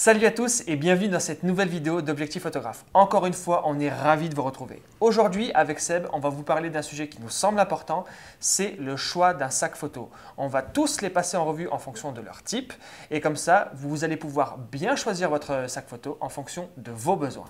Salut à tous et bienvenue dans cette nouvelle vidéo d'Objectif Photographe. Encore une fois, on est ravis de vous retrouver. Aujourd'hui, avec Seb, on va vous parler d'un sujet qui nous semble important, c'est le choix d'un sac photo. On va tous les passer en revue en fonction de leur type et comme ça, vous allez pouvoir bien choisir votre sac photo en fonction de vos besoins.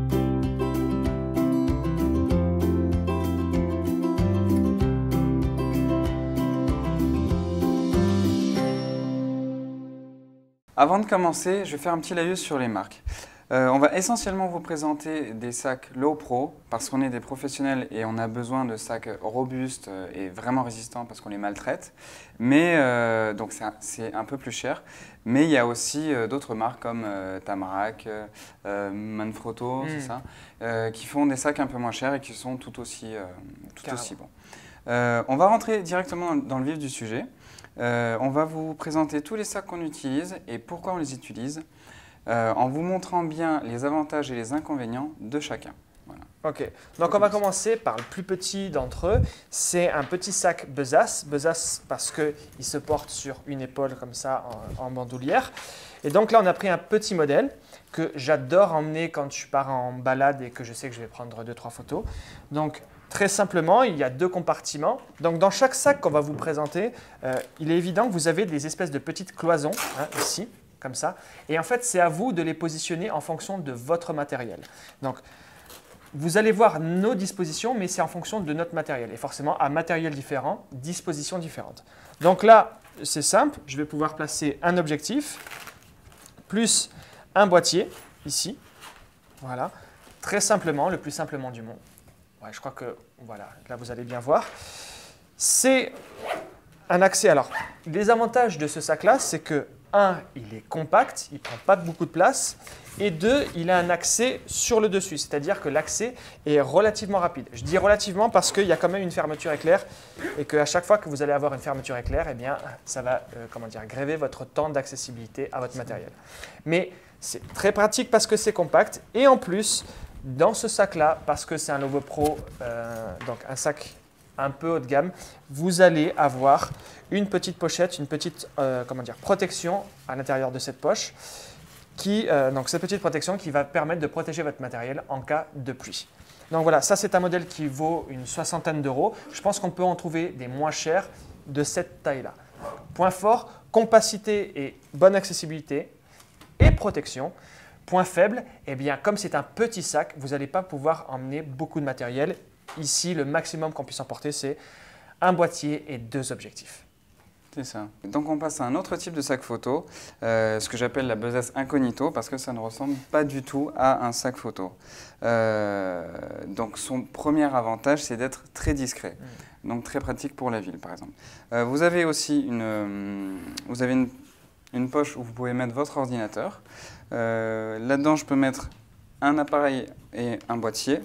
Avant de commencer, je vais faire un petit laïus sur les marques. On va essentiellement vous présenter des sacs low pro parce qu'on est des professionnels et on a besoin de sacs robustes et vraiment résistants parce qu'on les maltraite. Mais donc c'est un peu plus cher. Mais il y a aussi d'autres marques comme Tamarac, Manfrotto, c'est ça, qui font des sacs un peu moins chers et qui sont tout aussi bons. On va rentrer directement dans le vif du sujet. On va vous présenter tous les sacs qu'on utilise et pourquoi on les utilise en vous montrant bien les avantages et les inconvénients de chacun. Voilà. Ok, donc on va commencer par le plus petit d'entre eux. C'est un petit sac besace. Besace parce qu'il se porte sur une épaule comme ça en bandoulière. Et donc là, on a pris un petit modèle que j'adore emmener quand je pars en balade et que je sais que je vais prendre 2-3 photos. Donc, très simplement, il y a 2 compartiments. Donc, dans chaque sac qu'on va vous présenter, il est évident que vous avez des espèces de petites cloisons, ici, comme ça. Et en fait, c'est à vous de les positionner en fonction de votre matériel. Donc, vous allez voir nos dispositions, mais c'est en fonction de notre matériel. Et forcément, à matériel différent, dispositions différentes. Donc là, c'est simple. Je vais pouvoir placer un objectif, plus un boîtier, ici. Voilà. Très simplement, le plus simplement du monde. Ouais, je crois que, voilà, là vous allez bien voir. C'est un accès. Alors, les avantages de ce sac-là, c'est que, 1, il est compact, il ne prend pas beaucoup de place. Et 2, il a un accès sur le dessus, c'est-à-dire que l'accès est relativement rapide. Je dis relativement parce qu'il y a quand même une fermeture éclair et qu'à chaque fois que vous allez avoir une fermeture éclair, eh bien, ça va gréver votre temps d'accessibilité à votre matériel. Mais c'est très pratique parce que c'est compact et en plus, dans ce sac-là, parce que c'est un Lovo Pro, donc un sac un peu haut de gamme, vous allez avoir une petite pochette, une petite protection à l'intérieur de cette poche. Donc cette petite protection qui va permettre de protéger votre matériel en cas de pluie. Donc voilà, ça c'est un modèle qui vaut une 60aine d'euros. Je pense qu'on peut en trouver des moins chers de cette taille-là. Point fort, compacité et bonne accessibilité et protection. Point faible, eh bien, comme c'est un petit sac, vous n'allez pas pouvoir emmener beaucoup de matériel. Ici, le maximum qu'on puisse emporter, c'est un boîtier et 2 objectifs. C'est ça. Donc on passe à un autre type de sac photo, ce que j'appelle la besace incognito, parce que ça ne ressemble pas du tout à un sac photo. Donc son premier avantage, c'est d'être très discret, donc très pratique pour la ville par exemple. Vous avez aussi une poche où vous pouvez mettre votre ordinateur. Là-dedans, je peux mettre un appareil et un boîtier.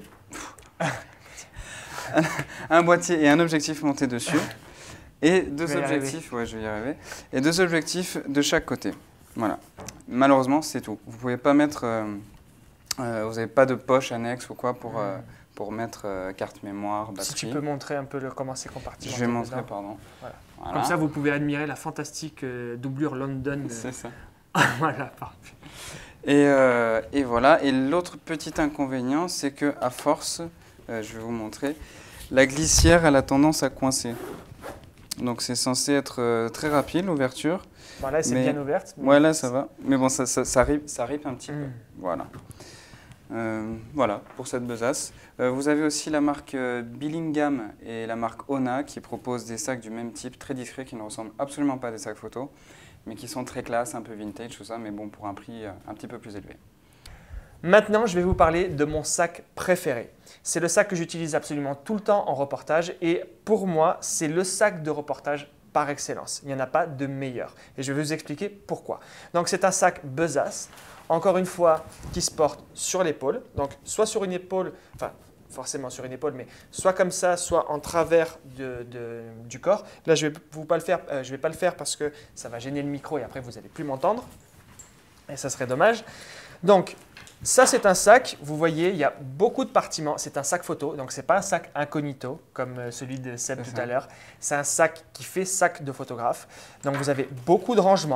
Un boîtier et un objectif monté dessus. Et 2 objectifs, ouais, je vais y arriver. Et 2 objectifs de chaque côté. Voilà. Malheureusement, c'est tout. Vous pouvez pas mettre, vous n'avez pas de poche annexe ou quoi pour mettre carte mémoire, batterie. Si tu peux montrer un peu comment c'est compartimenté. Je vais montrer, pardon. Voilà. Voilà. Comme ça, vous pouvez admirer la fantastique doublure London. C'est ça. Voilà, parfait. Et voilà. Et l'autre petit inconvénient, c'est que à force, je vais vous montrer, la glissière elle a tendance à coincer. Donc c'est censé être très rapide l'ouverture. Voilà, c'est bien ouverte. Ouais, là ça va. Mais bon, ça rip un petit peu. Voilà. Voilà pour cette besace. Vous avez aussi la marque Billingham et la marque Ona qui proposent des sacs du même type, très discrets, qui ne ressemblent absolument pas à des sacs photo, mais qui sont très classe, un peu vintage, tout ça, mais bon, pour un prix un petit peu plus élevé. Maintenant, je vais vous parler de mon sac préféré. C'est le sac que j'utilise absolument tout le temps en reportage et pour moi, c'est le sac de reportage par excellence. Il n'y en a pas de meilleur et je vais vous expliquer pourquoi. Donc, c'est un sac besace, encore une fois, qui se porte sur l'épaule. Donc, soit sur une épaule, enfin, forcément sur une épaule, mais soit comme ça, soit en travers du corps. Là, je ne vais pas le faire parce que ça va gêner le micro et après, vous n'allez plus m'entendre et ça serait dommage. Donc, ça, c'est un sac, vous voyez, il y a beaucoup de compartiments. C'est un sac photo, donc ce n'est pas un sac incognito comme celui de Seb tout à l'heure. C'est un sac qui fait sac de photographe. Donc, vous avez beaucoup de rangements.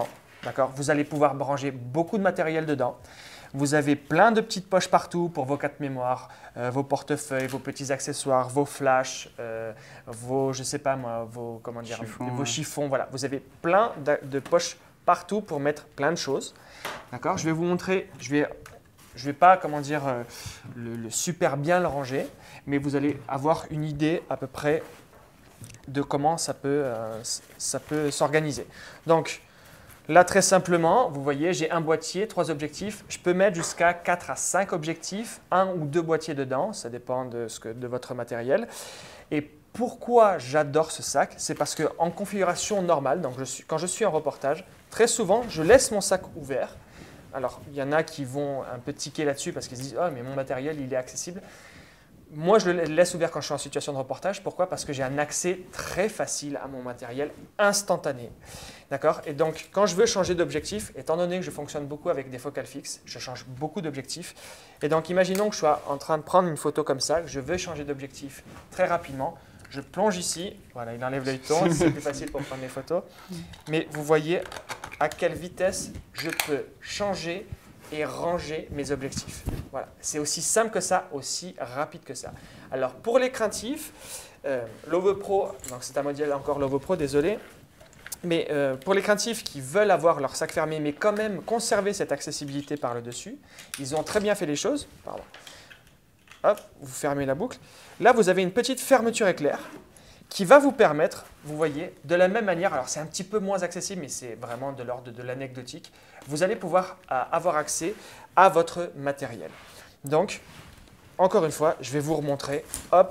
D'accord? Vous allez pouvoir ranger beaucoup de matériel dedans. Vous avez plein de petites poches partout pour vos cartes mémoire, vos portefeuilles, vos petits accessoires, vos flashs, vos, je sais pas moi, vos, comment dire, vos chiffons. Voilà, vous avez plein de poches partout pour mettre plein de choses. D'accord? Je vais vous montrer, je vais pas, comment dire, le super bien le ranger, mais vous allez avoir une idée à peu près de comment ça peut s'organiser. Donc, là, très simplement, vous voyez, j'ai un boîtier, 3 objectifs. Je peux mettre jusqu'à 4 à 5 objectifs, 1 ou 2 boîtiers dedans, ça dépend de votre matériel. Et pourquoi j'adore ce sac? C'est parce qu'en configuration normale, donc quand je suis en reportage, très souvent, je laisse mon sac ouvert. Alors, il y en a qui vont un peu tiquer là-dessus parce qu'ils se disent « Oh, mais mon matériel, il est accessible ». Moi, je le laisse ouvert quand je suis en situation de reportage. Pourquoi? Parce que j'ai un accès très facile à mon matériel, instantané. D'accord? Et donc, quand je veux changer d'objectif, étant donné que je fonctionne beaucoup avec des focales fixes, je change beaucoup d'objectifs. Et donc, imaginons que je sois en train de prendre une photo comme ça, que je veux changer d'objectif très rapidement. Je plonge ici. Voilà, il enlève l'œilleton, c'est plus facile pour prendre les photos. Mais vous voyez à quelle vitesse je peux changer et ranger mes objectifs. Voilà. C'est aussi simple que ça, aussi rapide que ça. Alors pour les craintifs, Lovepro, donc c'est un modèle encore Lovepro, désolé, mais pour les craintifs qui veulent avoir leur sac fermé, mais quand même conserver cette accessibilité par le dessus, ils ont très bien fait les choses. Pardon. Hop, vous fermez la boucle. Là, vous avez une petite fermeture éclair qui va vous permettre, vous voyez, de la même manière, alors c'est un petit peu moins accessible, mais c'est vraiment de l'ordre de l'anecdotique, vous allez pouvoir avoir accès à votre matériel. Donc, encore une fois, je vais vous remontrer. Hop,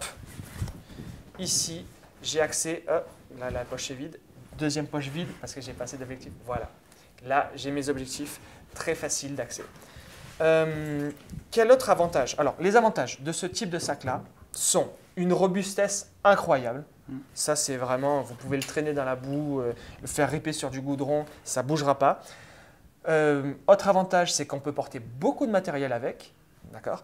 ici, j'ai accès, hop, là la poche est vide, deuxième poche vide parce que j'ai pas assez d'objectifs. Voilà, là j'ai mes objectifs, très facile d'accès. Quel autre avantage? Alors, les avantages de ce type de sac-là sont une robustesse incroyable. Ça, c'est vraiment, vous pouvez le traîner dans la boue, le faire ripper sur du goudron, ça ne bougera pas. Autre avantage, c'est qu'on peut porter beaucoup de matériel avec. D'accord?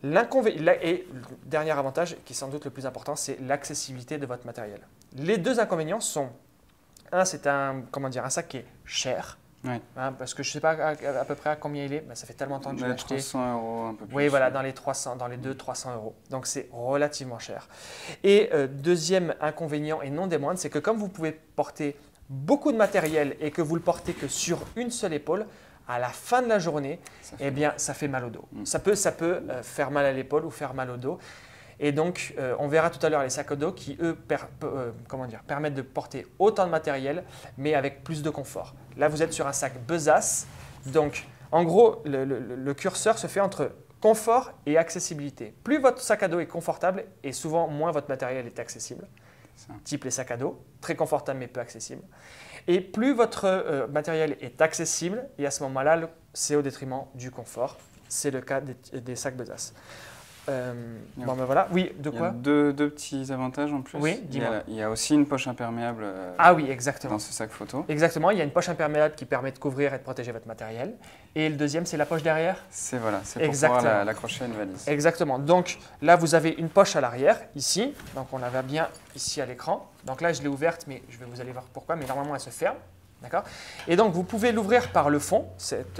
Et le dernier avantage, qui est sans doute le plus important, c'est l'accessibilité de votre matériel. Les deux inconvénients sont, c'est un sac qui est cher. Oui. Parce que je ne sais pas à peu près à combien il est, mais ça fait tellement longtemps que je l'ai acheté. 300 €, un peu plus. Oui, voilà, dans les 200-300 €. Donc c'est relativement cher. Et deuxième inconvénient et non des moindres, c'est que comme vous pouvez porter beaucoup de matériel et que vous le portez que sur une seule épaule, à la fin de la journée, ça fait mal au dos. Ça peut faire mal à l'épaule ou faire mal au dos. Et donc, on verra tout à l'heure les sacs à dos qui, eux, permettent de porter autant de matériel, mais avec plus de confort. Là, vous êtes sur un sac besace. Donc, en gros, le curseur se fait entre confort et accessibilité. Plus votre sac à dos est confortable, et souvent, moins votre matériel est accessible. Type les sacs à dos, très confortable mais peu accessible. Et plus votre matériel est accessible, et à ce moment-là, c'est au détriment du confort. C'est le cas des sacs besace. Bon, ben voilà. Oui, de quoi? Il y a deux petits avantages en plus. Oui, dis-moi. Il y a aussi une poche imperméable Oui, exactement. dans ce sac photo. Exactement, il y a une poche imperméable qui permet de couvrir et de protéger votre matériel. Et le deuxième, c'est la poche derrière. C'est pour pouvoir l'accrocher à une valise. Exactement. Donc là, vous avez une poche à l'arrière, ici. Donc on la voit bien ici à l'écran. Donc là, je l'ai ouverte, mais vous allez voir pourquoi. Mais normalement, elle se ferme. D'accord? Et donc, vous pouvez l'ouvrir par le fond, cette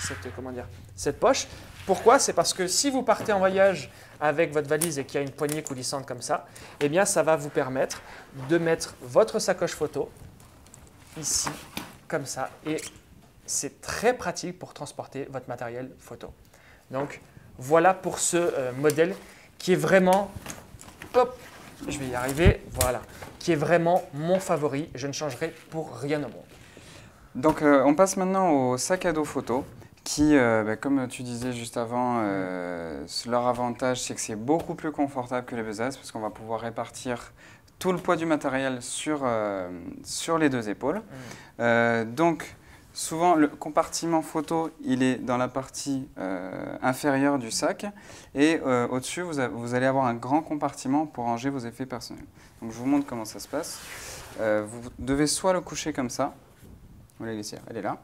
poche. Pourquoi? C'est parce que si vous partez en voyage avec votre valise et qu'il y a une poignée coulissante comme ça, eh bien, ça va vous permettre de mettre votre sacoche photo ici, comme ça. Et c'est très pratique pour transporter votre matériel photo. Donc, voilà pour ce modèle qui est vraiment, hop, je vais y arriver, voilà, qui est vraiment mon favori. Je ne changerai pour rien au monde. Donc, on passe maintenant au sac à dos photo. Qui, comme tu disais juste avant, leur avantage, c'est que c'est beaucoup plus confortable que les besaces parce qu'on va pouvoir répartir tout le poids du matériel sur les deux épaules. Donc, souvent, le compartiment photo, il est dans la partie inférieure du sac et au-dessus, vous allez avoir un grand compartiment pour ranger vos effets personnels. Donc, je vous montre comment ça se passe. Vous devez soit le coucher comme ça, vous la laissez, elle est là.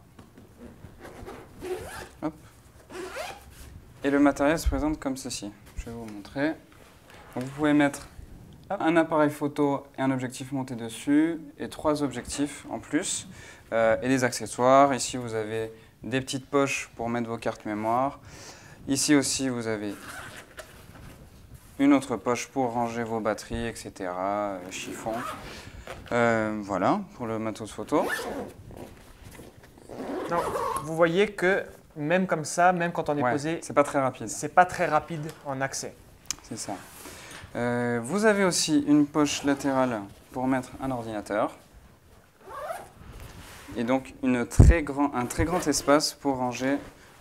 Hop. Et le matériel se présente comme ceci. Je vais vous montrer. Donc vous pouvez mettre un appareil photo et un objectif monté dessus, et 3 objectifs en plus, et des accessoires. Ici, vous avez des petites poches pour mettre vos cartes mémoire. Ici aussi, vous avez une autre poche pour ranger vos batteries, etc., chiffon. Voilà, pour le matos photo. Donc, vous voyez que même comme ça, même quand on est posé, c'est pas très rapide. C'est pas très rapide en accès. C'est ça. Vous avez aussi une poche latérale pour mettre un ordinateur. Et donc un très grand espace pour ranger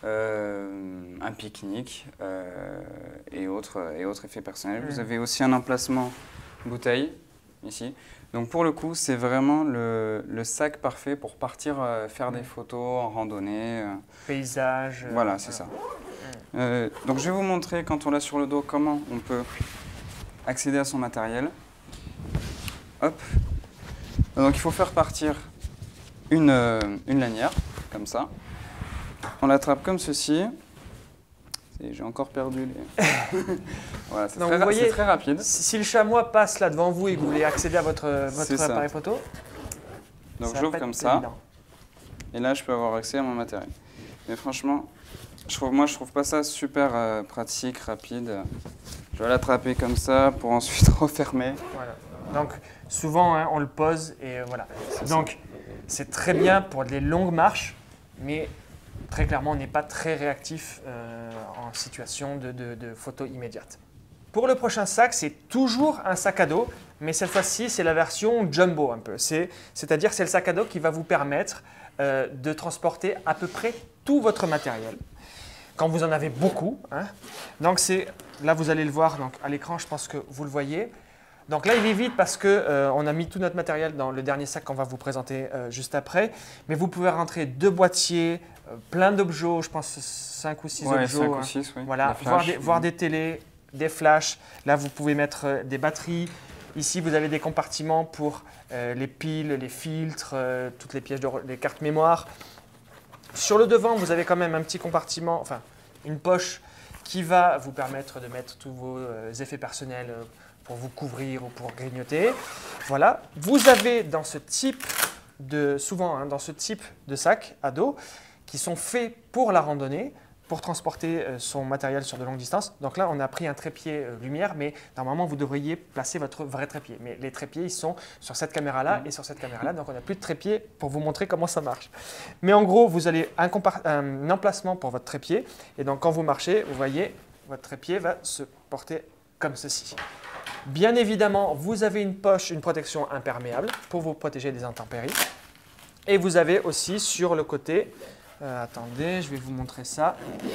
un pique-nique et autres effets personnels. Vous avez aussi un emplacement bouteille ici. Donc pour le coup, c'est vraiment le sac parfait pour partir faire des photos en randonnée. Paysage. Voilà, c'est ça. Donc je vais vous montrer quand on l'a sur le dos comment on peut accéder à son matériel. Hop. Donc il faut faire partir une lanière, comme ça. On l'attrape comme ceci. J'ai encore perdu les... Voilà, c'est très rapide. Si le chamois passe là devant vous et que vous voulez accéder à votre appareil photo, donc j'ouvre comme ça. Évident. Et là, je peux avoir accès à mon matériel. Mais franchement, je trouve pas ça super pratique, rapide. Je vais l'attraper comme ça pour ensuite refermer. Voilà. Donc souvent, hein, on le pose et voilà. Donc c'est très bien pour des longues marches, mais très clairement, on n'est pas très réactif en situation de photo immédiate. Pour le prochain sac, c'est toujours un sac à dos, mais cette fois-ci, c'est la version jumbo un peu. C'est-à-dire c'est le sac à dos qui va vous permettre de transporter à peu près tout votre matériel. Quand vous en avez beaucoup. Hein. Donc là, vous allez le voir donc, à l'écran, je pense que vous le voyez. Donc là, il est vide parce qu'on a mis tout notre matériel dans le dernier sac qu'on va vous présenter juste après. Mais vous pouvez rentrer 2 boîtiers, plein d'objets, je pense 5 ou 6 objets. 5 ou 6, oui. Voilà, voir des télés, des flashs. Là, vous pouvez mettre des batteries. Ici, vous avez des compartiments pour les piles, les filtres, toutes les pièces, les cartes mémoire. Sur le devant, vous avez quand même un petit compartiment, enfin une poche qui va vous permettre de mettre tous vos effets personnels pour vous couvrir ou pour grignoter. Voilà. Vous avez dans ce type dans ce type de sac à dos qui sont faits pour la randonnée, pour transporter son matériel sur de longues distances. Donc là, on a pris un trépied lumière, mais normalement, vous devriez placer votre vrai trépied. Mais les trépieds, ils sont sur cette caméra-là et sur cette caméra-là. Donc, on n'a plus de trépied pour vous montrer comment ça marche. Mais en gros, vous avez un emplacement pour votre trépied. Et donc, quand vous marchez, vous voyez, votre trépied va se porter comme ceci. Bien évidemment, vous avez une poche, une protection imperméable pour vous protéger des intempéries. Et vous avez aussi sur le côté... attendez, je vais vous montrer ça.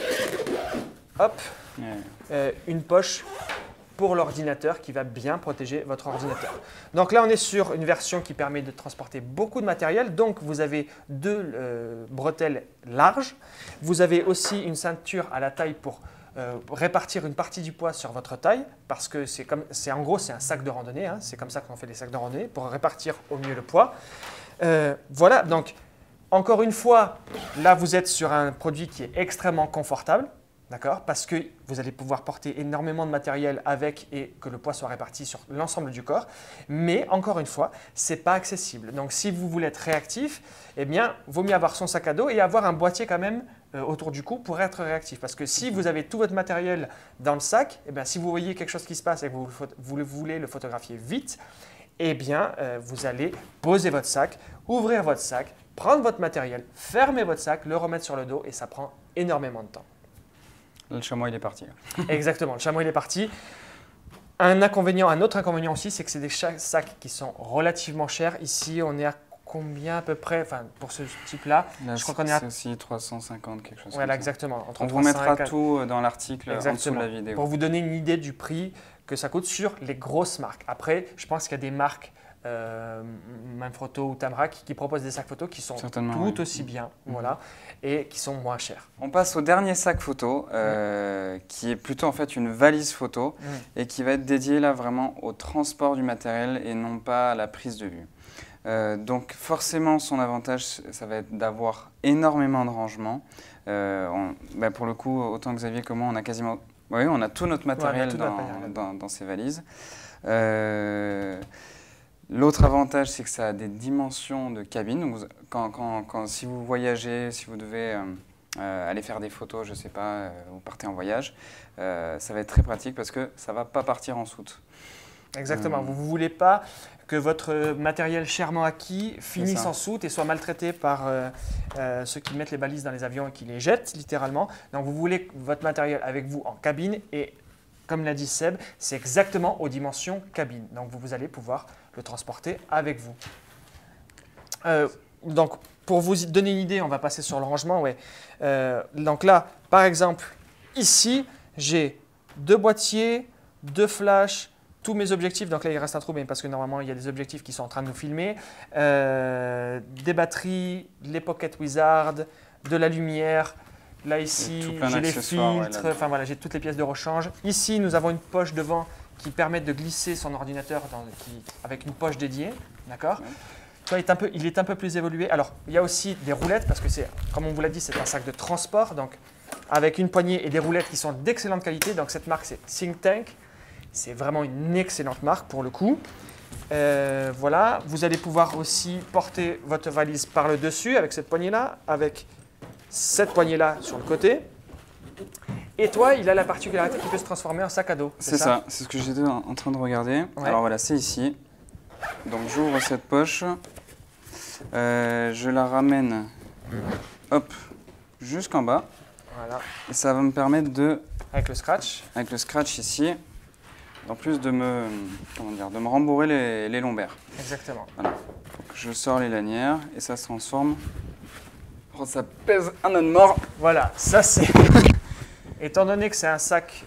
Hop, une poche pour l'ordinateur qui va bien protéger votre ordinateur. Donc là, on est sur une version qui permet de transporter beaucoup de matériel. Donc, vous avez 2 bretelles larges. Vous avez aussi une ceinture à la taille pour répartir une partie du poids sur votre taille parce que en gros, c'est un sac de randonnée. Hein, c'est comme ça qu'on fait les sacs de randonnée pour répartir au mieux le poids. Voilà, donc... Encore une fois, là, vous êtes sur un produit qui est extrêmement confortable, d'accord, parce que vous allez pouvoir porter énormément de matériel avec et que le poids soit réparti sur l'ensemble du corps. Mais encore une fois, ce n'est pas accessible. Donc, si vous voulez être réactif, eh bien, vaut mieux avoir son sac à dos et avoir un boîtier quand même autour du cou pour être réactif. Parce que si vous avez tout votre matériel dans le sac, eh bien, si vous voyez quelque chose qui se passe et que vous voulez le photographier vite, eh bien, vous allez poser votre sac, ouvrir votre sac, prendre votre matériel, fermer votre sac, le remettre sur le dos et ça prend énormément de temps. Le chamois, il est parti. Exactement, le chamois, il est parti. Un autre inconvénient aussi, c'est que c'est des sacs qui sont relativement chers. Ici, on est à combien à peu près, enfin, pour ce type-là? Je crois qu'on est à... C'est aussi 350, quelque chose voilà, comme ça. exactement. On vous mettra tout dans l'article en dessous de la vidéo. Pour vous donner une idée du prix que ça coûte sur les grosses marques. Après, je pense qu'il y a des marques Manfrotto ou Tamrac qui proposent des sacs photo qui sont tout aussi bien, voilà, et qui sont moins chers. On passe au dernier sac photo qui est plutôt en fait une valise photo et qui va être dédié là vraiment au transport du matériel et non pas à la prise de vue. Donc forcément son avantage ça va être d'avoir énormément de rangement. Pour le coup autant Xavier que moi on a quasiment Oui, on a tout notre matériel tout notre matériel. dans ces valises. L'autre avantage, c'est que ça a des dimensions de cabine. Donc, si vous voyagez, si vous devez aller faire des photos, je ne sais pas, vous partez en voyage, ça va être très pratique parce que ça ne va pas partir en soute. Exactement. Vous ne voulez pas que votre matériel chèrement acquis finisse en soute et soit maltraité par ceux qui mettent les balises dans les avions et qui les jettent littéralement. Donc vous voulez votre matériel avec vous en cabine et comme l'a dit Seb, c'est exactement aux dimensions cabine. Donc vous allez pouvoir le transporter avec vous. Donc pour vous donner une idée, on va passer sur le rangement. Ouais. Donc là, par exemple, ici, j'ai 2 boîtiers, 2 flashs, tous mes objectifs, donc là il reste un trou, mais parce que normalement il y a des objectifs qui sont en train de nous filmer, des batteries, les Pocket Wizard, de la lumière, là ici j'ai les filtres, enfin voilà, j'ai toutes les pièces de rechange. Ici nous avons une poche devant qui permet de glisser son ordinateur avec une poche dédiée, d'accord. Ouais. Il est un peu plus évolué. Alors il y a aussi des roulettes parce que comme on vous l'a dit, c'est un sac de transport, donc avec une poignée et des roulettes qui sont d'excellente qualité. Donc cette marque c'est Think Tank. C'est vraiment une excellente marque pour le coup. Voilà, vous allez pouvoir aussi porter votre valise par le dessus avec cette poignée-là, avec cette poignée-là sur le côté. Et toi, il a la particularité qu'il peut se transformer en sac à dos. C'est ça, c'est ce que j'étais en train de regarder. Ouais. Alors voilà, c'est ici. Donc j'ouvre cette poche, je la ramène hop, jusqu'en bas. Voilà. Et ça va me permettre de... Avec le scratch ici. En plus de me rembourrer les lombaires. Exactement. Voilà. Donc, je sors les lanières et ça se transforme. Oh, ça pèse un âne mort. Voilà, ça c'est... étant donné que c'est un sac,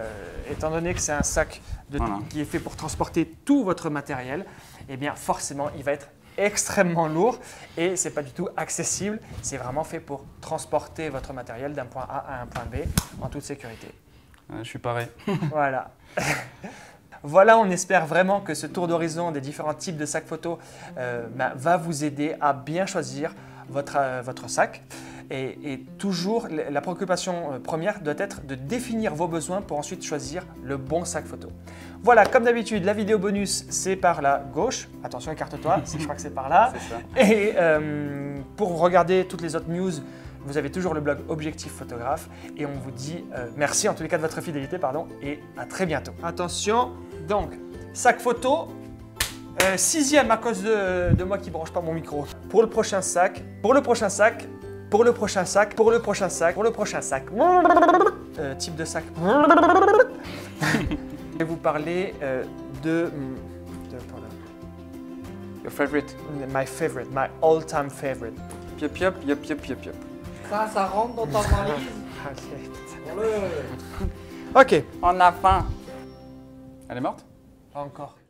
voilà, qui est fait pour transporter tout votre matériel, eh bien forcément il va être extrêmement lourd et c'est pas du tout accessible. C'est vraiment fait pour transporter votre matériel d'un point A à un point B en toute sécurité. Je suis pareil. Voilà. Voilà, on espère vraiment que ce tour d'horizon des différents types de sacs photo va vous aider à bien choisir votre sac. Et toujours, la préoccupation première doit être de définir vos besoins pour ensuite choisir le bon sac photo. Voilà, comme d'habitude, la vidéo bonus, c'est par la gauche. Attention, écarte-toi, je crois que c'est par là. Et pour regarder toutes les autres news, vous avez toujours le blog Objectif Photographe et on vous dit merci en tous les cas de votre fidélité et à très bientôt. Attention, donc sac photo, 6e à cause de moi qui ne branche pas mon micro. Pour le prochain sac, type de sac. Je vais vous parler de Your favorite. My favorite, my all-time favorite. Piop, piop, yop, yop, yop, yop. Ça rentre dans ta valise. Ok. On a faim. Elle est morte? Pas encore.